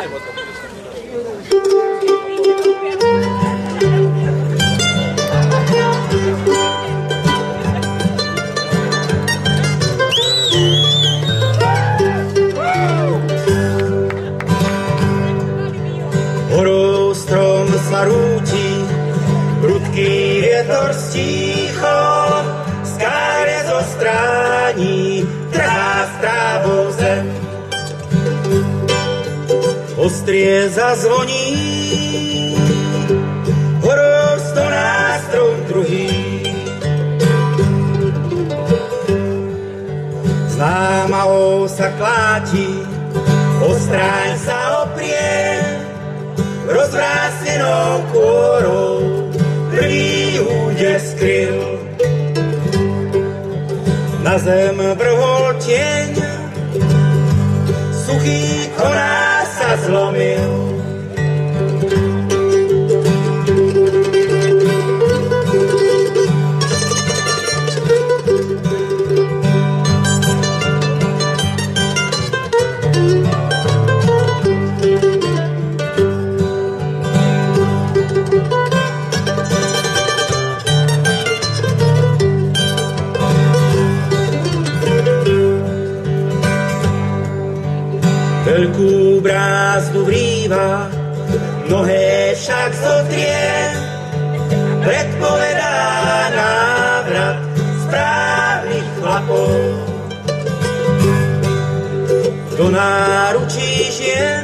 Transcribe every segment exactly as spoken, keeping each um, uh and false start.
Horou strom sa rúti, prudký vietor stícho, skáre zo strání, trhá strávou zem. Ostrie zazvoní, horou stoná strom druhý. Známa osa kláti, ostráň sa oprie, rozvrásnenou kôrou prvý úder skryl. Na zem vrhol tieň, suchý koná sa zlomil. Veľkú brázdu vrýva, mnohé však zotrie, predpovedá návrat správnych chlapov. Do náručí žien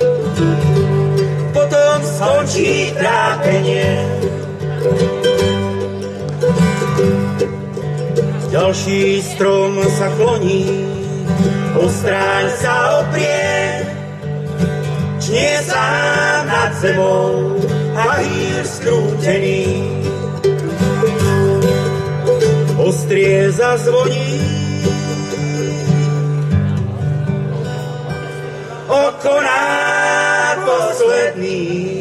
potom skončí trápenie. Ďalší strom sa kloní, ostráň sa oprie, čnie sám nad zemou a hýr skrútený. Ostrie zazvoní, o konár posledný.